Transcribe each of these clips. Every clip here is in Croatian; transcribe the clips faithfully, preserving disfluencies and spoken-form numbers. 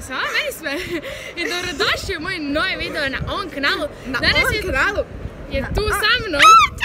sam, meni sve. I dobrodošli u moj novi video na ovom kanalu. Na ovom kanalu? Je tu sa mnom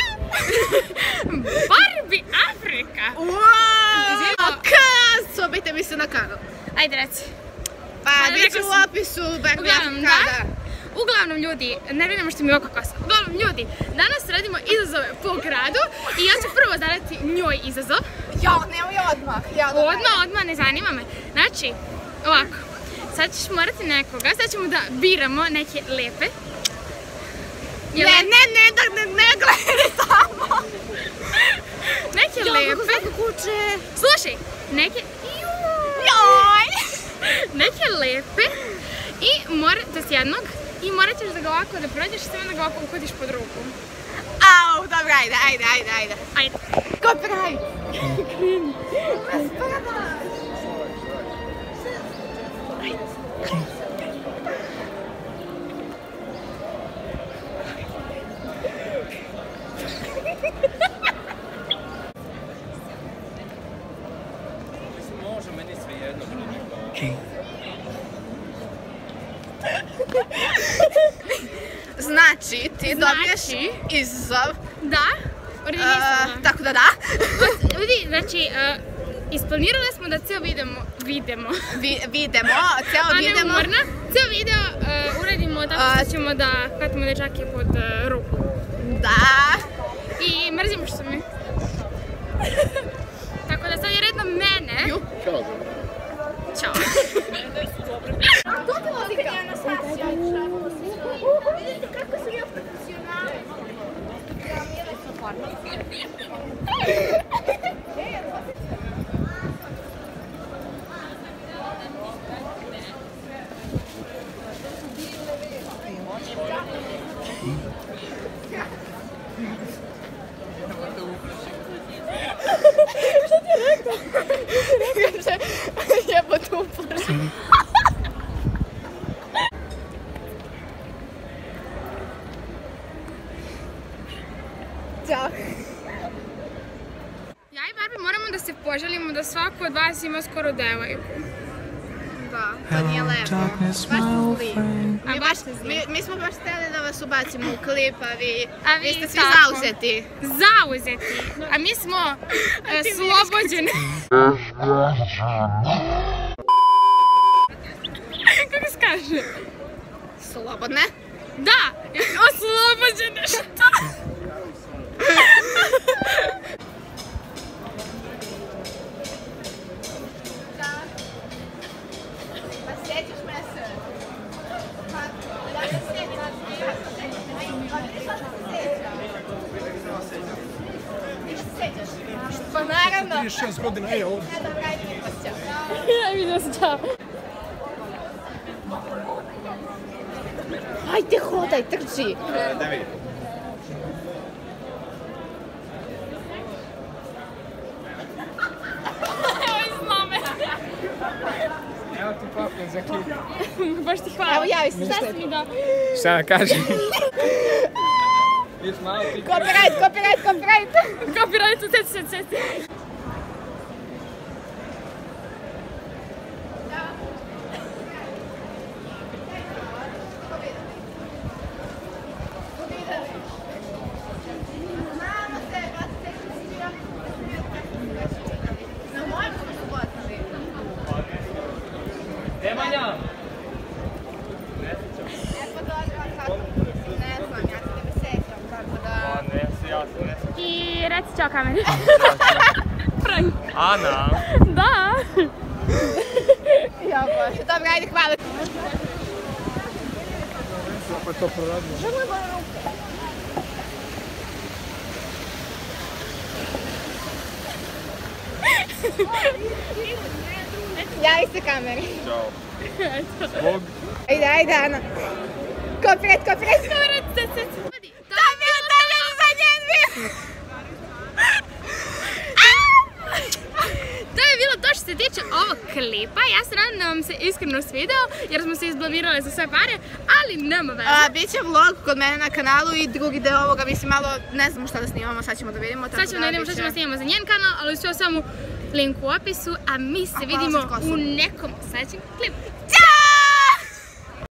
Barbie Afrika. Wow! Kad sobite mi se na kanal? Ajde reci. Pa bit će u opisu Barbie Afrika. Uglavnom ljudi, ne vidimo što mi oko kosa. Uglavnom ljudi, danas radimo izazove po gradu i ja ću prvo zadati njoj izazov. Ja, nemoj odmah. Odmah, odmah, ne zanima me. Znači, ovako, sad ćeš morati nekoga, sad ćemo da biramo neke lepe. Ne, ne, ne, ne, ne gledaj tamo. Neke lepe. Kako svako kuće. Slušaj, neke... Joj! Neke lepe i morat, to s jednog, i morat ćeš da ga ovako da prođeš i sve onda ga ovako uhodiš pod ruku. Au, dobro, ajde, ajde, ajde, ajde. Ajde. Ko pravi? Krini. Rasprava. Može, meni sve jedno. Znači, ti dobiješ izazov. Da, organizam. Tako da da. Ljudi, znači, isplanirali smo da cijel vidimo, vidimo. Vidimo, cijel vidimo. A ne umorna, cijel video uradimo tako što ćemo da hvatimo dečake pod ruku. Da. I mrzimo što mi. Tako da sad je redno mene. Ćao. Ćao. Vidite kako su ja profesionalni. Što ti je rekao? Kaže, jebote uporno. Ćao. Ja i Barbie moramo da se poželimo da svako od vas ima skoro devojku. Da, to nije lepo. Baš smo zli. Mi smo baš htjeli da vas ubacimo u klip, a vi ste svi zauzeti. Zauzeti. A mi smo slobođeni. Kako se kaže? Slobodne? Da, oslobođene. Šta? Pa sjećaš me se? Da se sjećaš? Ti se sjećaš? Pa naravno. trideset šest godina je ovdje. Ne dobro, ajde mi posjećam. Ja vidio se, čao. Ajde, hodaj, trči. Da vidim. Evo ti papir za klip. Baš ti hvala. Evo, javi se. Šta si mi dao? Šta da kažem? Viš malo ti... Copyright, copyright, copyright. Copyright, seti, seti, seti. Nemanja! I reci čao kameri. Frank. Ana! Da. Ja bože, dobro, ajde, hvala. Kako je to proradilo? Želim moje ruke. Javi se kameri. Ćao. Zbog... Ajde, ajde, Ana. Copyright, copyright. Copyright, seti, seti. Da, bio dalje za njen bio. To je bilo to što se tiče ovog klipa. Ja se nadam da vam se iskreno svideo jer smo se izblamirali za sve pare, ali nema veze. Biće vlog kod mene na kanalu i drugi deo ovoga, mislim malo, ne znamo šta da snimamo, sad ćemo da vidimo. Sad ćemo da vidimo šta ćemo snimamo za njen kanal, ali sve samo link u opisu, a mi se vidimo u nekom sljedećem klipu.